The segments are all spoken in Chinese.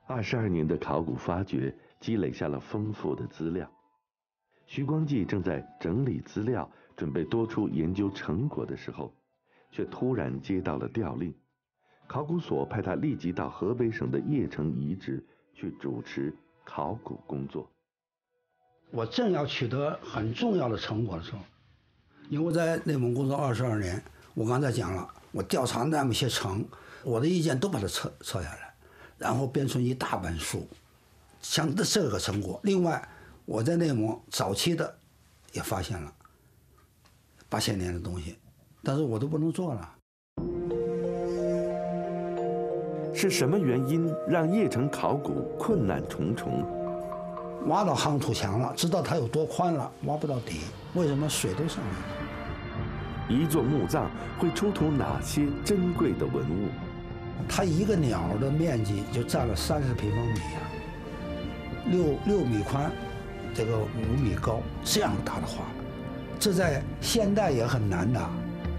22年的考古发掘积累下了丰富的资料。徐光纪正在整理资料，准备多出研究成果的时候，却突然接到了调令，考古所派他立即到河北省的邺城遗址去主持考古工作。 我正要取得很重要的成果的时候，因为我在内蒙工作22年，我刚才讲了，我调查那么些城，我的意见都把它撤下来，然后编成一大本书，像这个成果。另外，我在内蒙早期的也发现了8000年的东西，但是我都不能做了。 是什么原因让邺城考古困难重重？ 挖到夯土墙了，知道它有多宽了，挖不到底，为什么水都上来了？ 一座墓葬会出土哪些珍贵的文物？ 它一个鸟的面积就占了30平方米啊，6米宽，这个5米高，这样大的话，这在现代也很难的。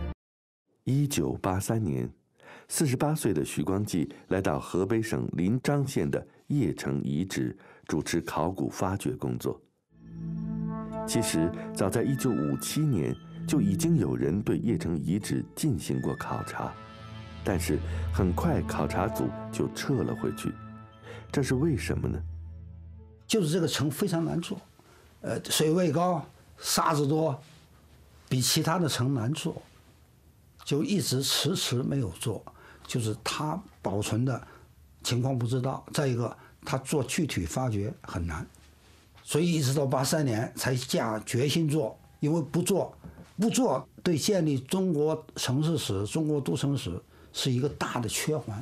1983年，48岁的徐光纪来到河北省临漳县的邺城遗址，主持考古发掘工作。其实，早在1957年，就已经有人对邺城遗址进行过考察，但是很快考察组就撤了回去，这是为什么呢？ 就是这个城非常难做，水位高，沙子多，比其他的城难做，就一直迟迟没有做。就是它保存的情况不知道，再一个它做具体发掘很难，所以一直到83年才下决心做，因为不做对建立中国城市史、中国都城史是一个大的缺环。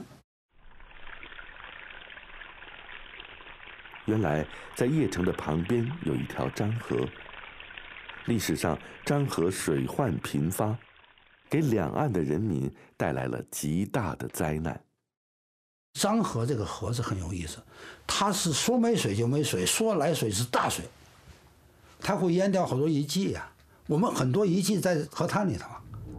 原来在邺城的旁边有一条漳河，历史上漳河水患频发，给两岸的人民带来了极大的灾难。 漳河这个河是很有意思，它是说没水就没水，说来水是大水，它会淹掉好多遗迹呀。我们很多遗迹在河滩里头。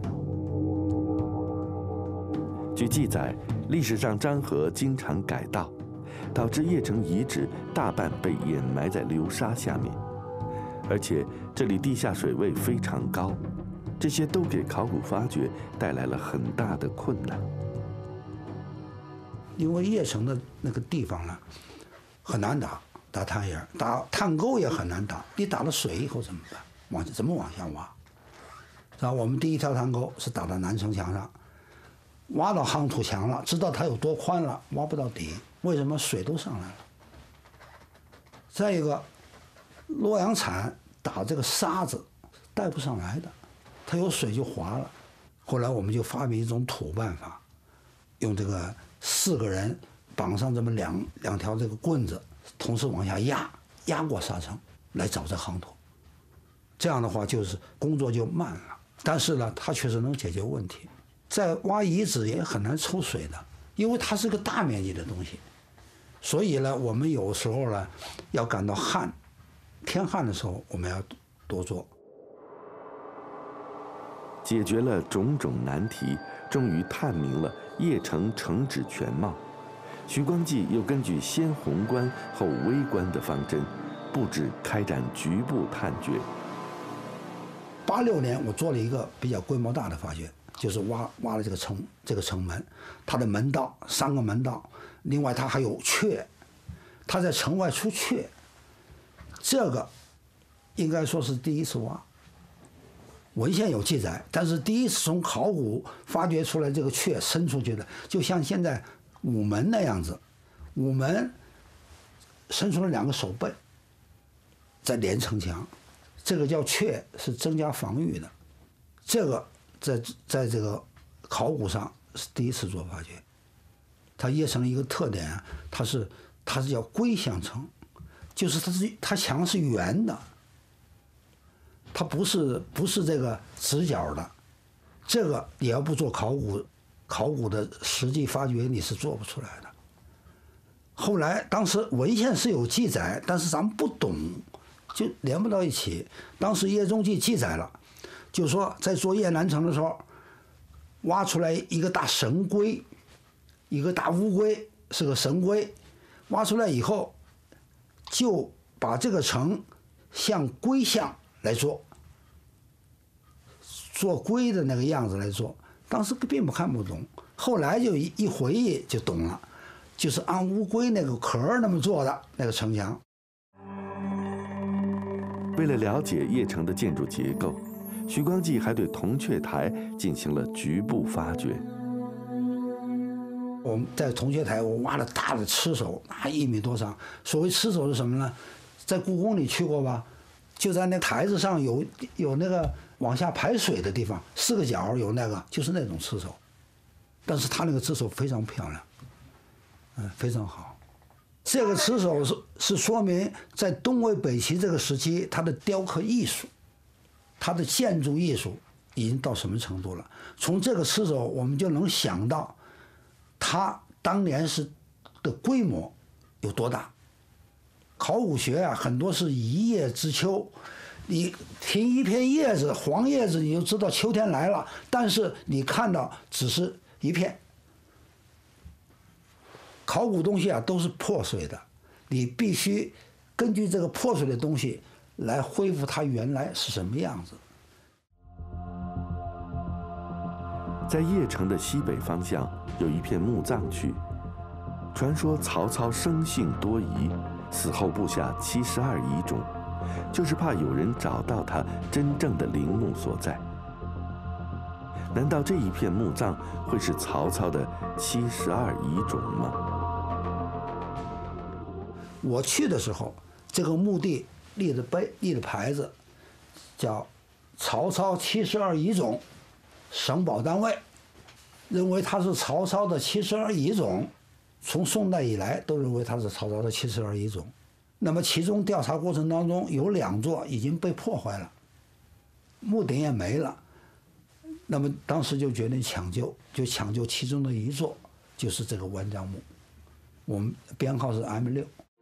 据记载，历史上漳河经常改道，导致邺城遗址大半被掩埋在流沙下面，而且这里地下水位非常高，这些都给考古发掘带来了很大的困难。 因为邺城的那个地方呢，很难打探眼，打探沟也很难打。你打了水以后怎么办？怎么往下挖？然后我们第一条探沟是打到南城墙上，挖到夯土墙了，知道它有多宽了，挖不到底，为什么水都上来了？再一个，洛阳铲打这个沙子带不上来的，它有水就滑了。后来我们就发明一种土办法，用这个4个人绑上这么两条这个棍子，同时往下压过沙层来找这夯土。这样的话就是工作就慢了，但是呢，它确实能解决问题。在挖遗址也很难抽水的，因为它是个大面积的东西，所以呢，我们有时候呢要赶到天旱的时候，我们要多做。 解决了种种难题，终于探明了邺城城址全貌。徐光纪又根据先宏观后微观的方针，布置开展局部探掘。 86年，我做了一个比较规模大的发掘，就是挖了这个城门，它的门道3个门道，另外它还有阙，它在城外出阙，这个应该说是第一次挖。文献有记载，但是第一次从考古发掘出来这个阙伸出去的，就像现在午门那样子，午门伸出了2个手背，在连城墙。这个叫阙，是增加防御的。这个在这个考古上是第一次做发掘。它邺城一个特点啊，它是叫龟象城，就是它墙是圆的，它不是这个直角的。这个你要不做考古的实际发掘，你是做不出来的。后来当时文献是有记载，但是咱们不懂，就连不到一起。当时《邺中记》记载了，就说在做邺南城的时候，挖出来一个大神龟，一个大乌龟，是个神龟， 挖出来以后，就把这个城向龟象来做龟的那个样子来做。当时并不看不懂，后来就一回忆就懂了，就是按乌龟那个壳那么做的那个城墙。 为了了解邺城的建筑结构，徐光记还对铜雀台进行了局部发掘。 我们在铜雀台，我挖了大的螭首，那1米多长。所谓螭首是什么呢？在故宫里去过吧？就在那台子上有那个往下排水的地方，4个角有那个，就是那种螭首。但是它那个螭首非常漂亮，非常好。这个螭首是说明在东魏北齐这个时期，它的雕刻艺术，它的建筑艺术已经到什么程度了？从这个螭首，我们就能想到它当年的规模有多大。考古学啊，很多是一叶知秋，你停一片叶子，黄叶子，你就知道秋天来了，但是你看到只是一片。考古东西啊都是破碎的，你必须根据这个破碎的东西来恢复它原来是什么样子。 在邺城的西北方向有一片墓葬区，传说曹操生性多疑，死后布下72遗冢，就是怕有人找到他真正的陵墓所在。难道这一片墓葬会是曹操的72遗冢吗？ 我去的时候，这个墓地立的牌子叫曹操72遗冢省保单位，认为它是曹操的72遗冢，从宋代以来都认为它是曹操的72遗冢。那么其中调查过程当中有2座已经被破坏了，墓顶也没了，那么当时就决定抢救其中的1座，就是这个万丈墓，我们编号是 M6。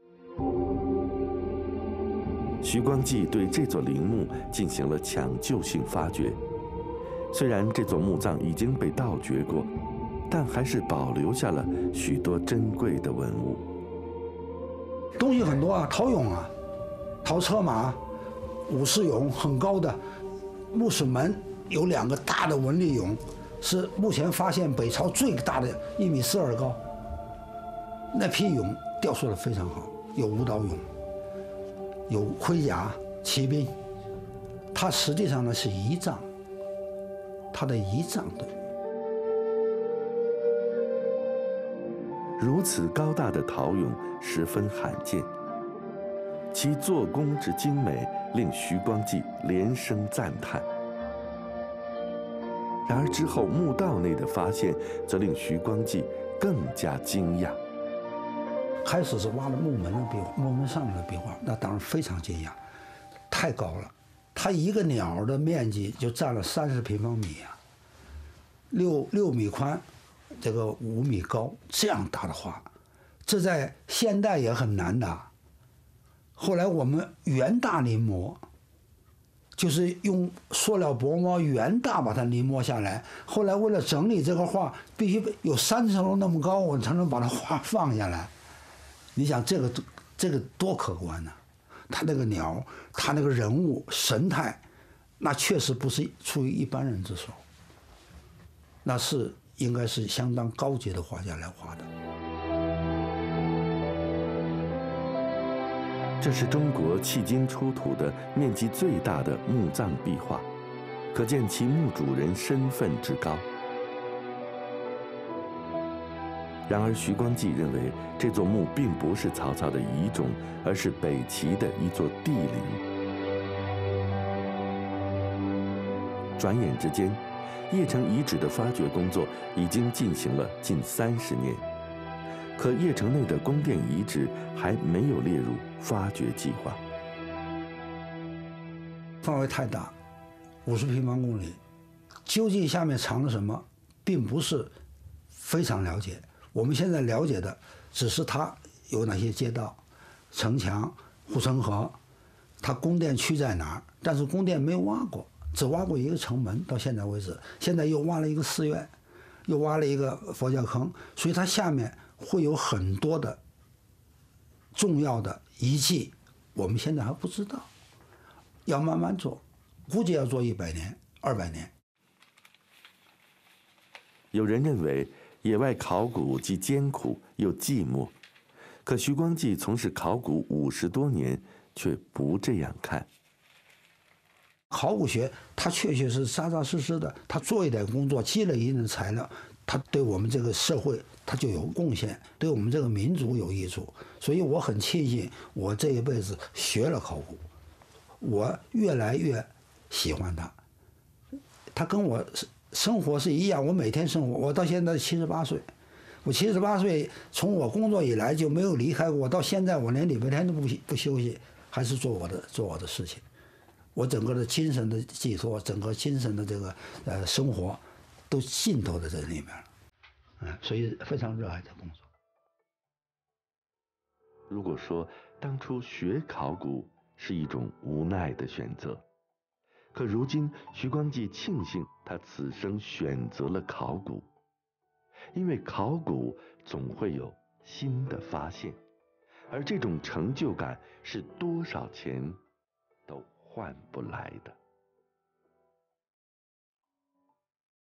徐光记对这座陵墓进行了抢救性发掘，虽然这座墓葬已经被盗掘过，但还是保留下了许多珍贵的文物。 东西很多啊，陶俑啊，陶车马、武士俑很高的，墓室门有2个大的纹理俑，是目前发现北朝最大的1.42米高。那批俑雕塑的非常好，有舞蹈俑，有盔甲、骑兵。它实际上呢是仪仗，它的仪仗的。 如此高大的陶俑十分罕见，其做工之精美令徐光记连声赞叹。然而之后墓道内的发现则令徐光记更加惊讶。 开始是挖了木门的壁画，木门上面的壁画，那当然非常惊讶，太高了。它一个鸟的面积就占了30平方米啊，6米宽，这个5米高，这样大的画，这在现代也很难的。后来我们原大临摹，就是用塑料薄膜原大把它临摹下来。后来为了整理这个画，必须有3层楼那么高，我才能把它画放下来。你想这个多可观呢？他那个鸟，他那个人物神态，那确实不是出于一般人之手，那是应该是相当高级的画家来画的。 这是中国迄今出土的面积最大的墓葬壁画，可见其墓主人身份之高。然而徐光记认为这座墓并不是曹操的遗冢，而是北齐的一座帝陵。转眼之间，邺城遗址的发掘工作已经进行了近30年，可邺城内的宫殿遗址还没有列入发掘计划。 范围太大，50平方公里，究竟下面藏了什么，并不是非常了解。我们现在了解的只是它有哪些街道、城墙、护城河，它宫殿区在哪儿，但是宫殿没有挖过，只挖过一个城门，到现在为止。现在又挖了一个寺院，又挖了一个佛教坑，所以它下面会有很多的重要的遗迹，我们现在还不知道，要慢慢做，估计要做100年、200年。 有人认为野外考古既艰苦又寂寞，可徐光季从事考古50多年，却不这样看。 考古学它确确实扎扎实实的，他做一点工作，积累一定的材料，他对我们这个社会他就有贡献，对我们这个民族有益处。所以我很庆幸我这一辈子学了考古，我越来越喜欢它。它跟我生活是一样，我每天生活，我到现在78岁，我78岁从我工作以来就没有离开过，到现在我连礼拜天都不休息，还是做我的事情。我整个的精神的寄托，整个精神的这个生活，都浸透在这里面了，所以非常热爱这工作。 如果说当初学考古是一种无奈的选择，可如今徐光季庆幸他此生选择了考古，因为考古总会有新的发现，而这种成就感是多少钱都换不来的。